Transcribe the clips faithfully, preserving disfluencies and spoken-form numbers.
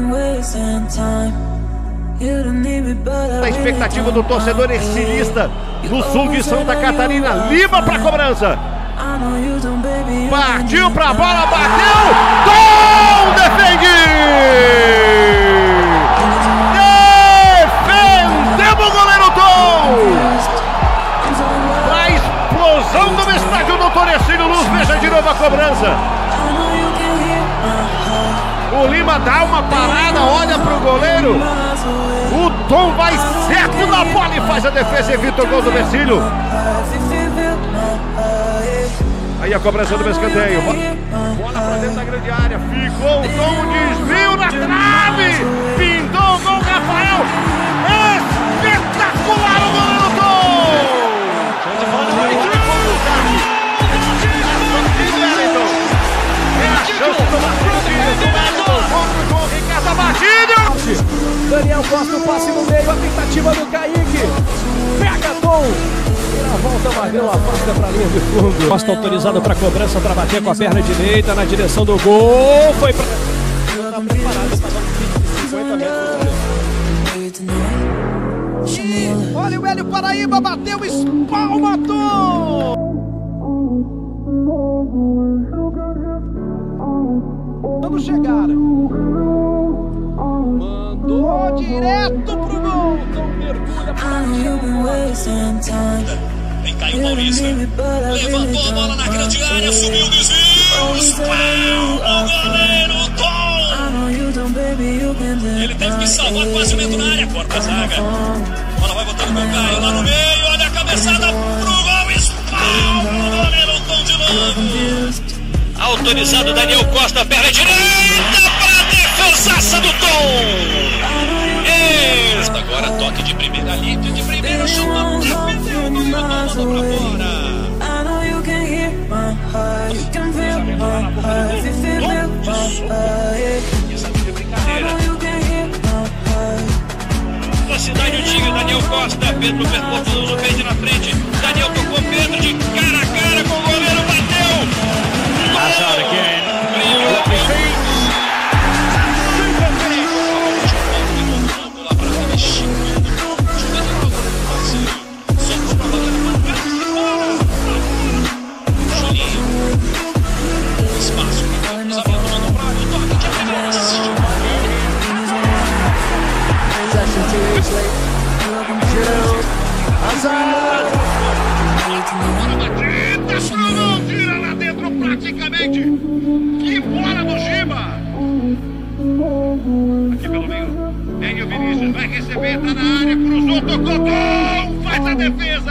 A expectativa do torcedor estilista no sul de Santa Catarina. Lima para cobrança. Partiu para a bola, bateu. Tom defende. Defendemos o goleiro Tom. A explosão do estádio Doutor Ercílio Luz. Veja de novo a cobrança. O Lima dá uma parada, olha pro goleiro. O Tom vai certo na bola e faz a defesa, evita o gol do Ercílio. Aí a cobrança do escanteio. Bola pra dentro da grande área. Ficou o Tom, desvio na trave. Pintou o gol, Rafael. Espetacular o goleiro Tom. É a chance do Marcos. Ricardo Batida. Daniel Costa, o passe no meio, a tentativa do Kaique. Pega Tom. E na volta, Magrão afasta para a linha de fundo. Costa autorizado para cobrança, para bater com a perna direita na direção do gol. Foi para... Está preparado para dar um vídeo de cinquenta metros. E olha o Hélio Paraíba, bateu, espalma Tom. Vamos chegar. Mandou direto pro gol. Então mergulha para Vem Caio Paulista. Levantou a bola na grande área, subiu o desvio. Espalma o goleiro Tom. Ele teve que salvar quase dentro na área. Corta a zaga. A bola vai botando com o Caio lá no meio. Olha a cabeçada pro gol. Espalma o goleiro Tom de novo. Autorizado Daniel Costa, perna direita para a defesaça do Tom. Este agora toque de primeira linha, de primeira chuta, defendeu o goleiro Tom, mandou para fora. Isso aqui é brincadeira. Velocidade o Tigre, Daniel Costa, Pedro Perposo, pede na frente. Daniel tocou Pedro de cara a cara com o goleiro, bateu. Hazard again. Tira lá dentro praticamente. Que bola do Giba. Aqui pelo meio. Vem o Vinícius, vai receber, tá na área, cruzou, tocou, gol, faz a defesa.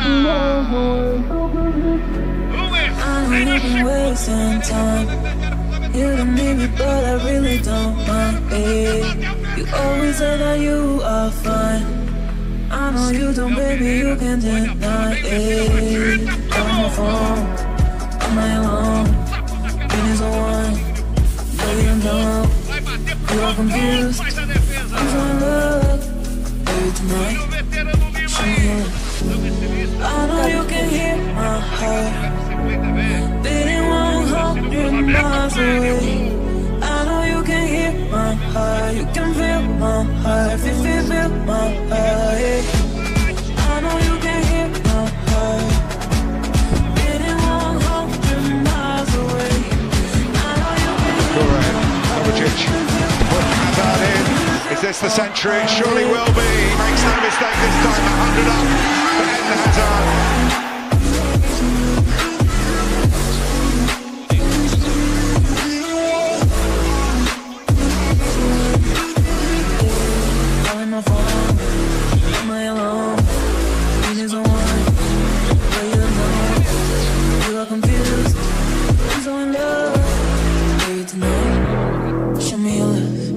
O Ercílio chegou. You don't need me, but I really don't mind it. You always say that you are fine. I know you don't, baby, you can't deny it. On the phone, I'm not alone. It is a one, baby, I'm dumb. You are confused, I'm so in love. Baby, tonight, show me your love. I know you can hear my heart beating one hundred miles away. I know you can hear my heart, you can feel my heart, feel, feel, feel my heart. I know you can hear my heart beating one hundred miles away. I know you can hear Kovacic put Hazard in. Is this the century? It surely will be. Makes no mistake this time. A hundred up for Eden Hazard.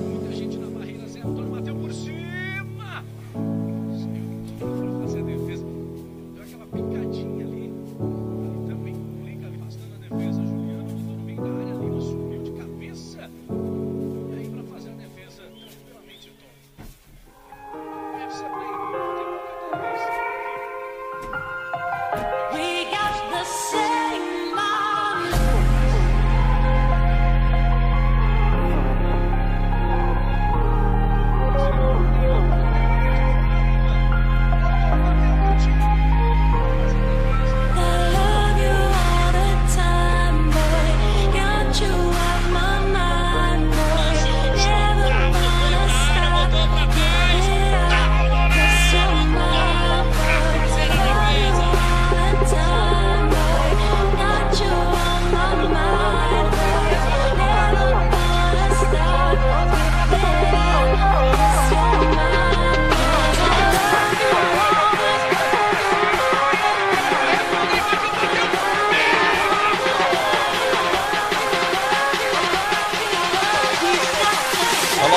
Fazer a defesa.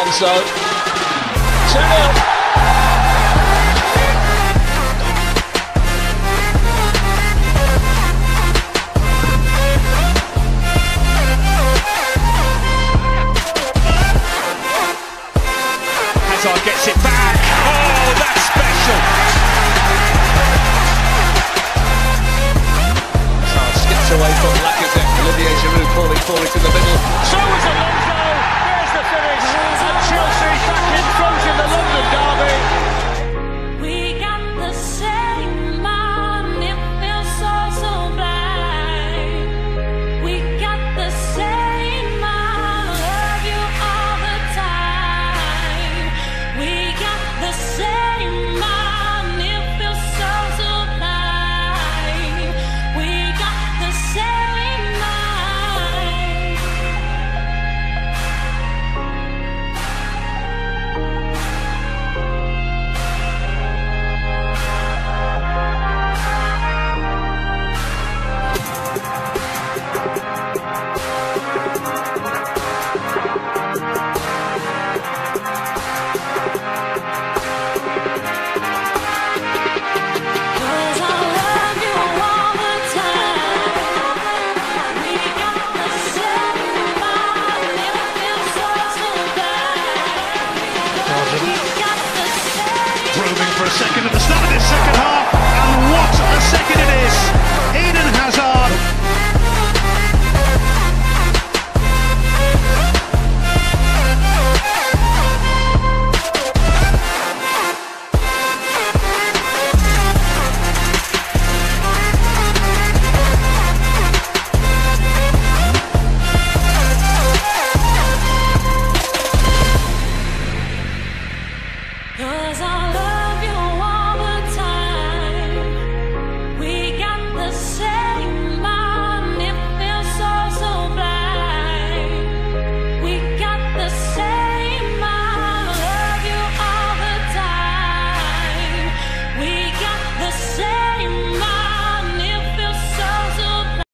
so. two nil. Hazard gets it back. Oh, that's special. Hazard skips away from Lacazette. Olivier Giroud falling forward to the middle. So is a long